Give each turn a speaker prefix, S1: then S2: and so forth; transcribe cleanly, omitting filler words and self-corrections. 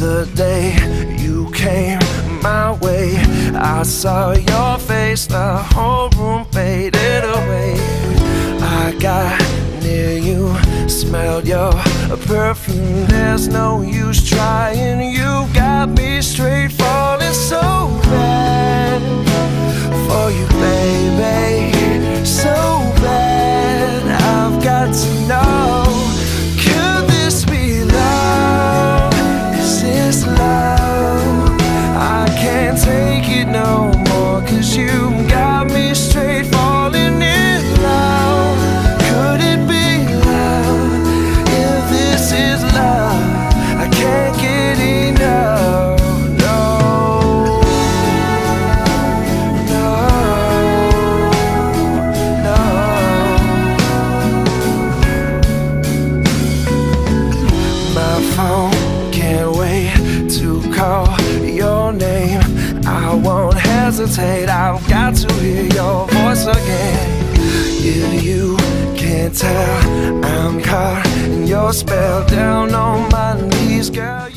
S1: the day you came my way, I saw your face, the whole room faded away. I got near you, smelled your perfume. There's no use trying, you got me straight falling so bad for you, baby, so bad. I've got to know, could this be love? Is this love? I can't take it no more, 'cause you got me straight falling in love. Could it be love? If this is love, I can't get enough. No, no, no. My phone can't wait to call your name. I won't hesitate, I've got to hear your voice again. If you can't tell, I'm caught in your spell, down on my knees, girl.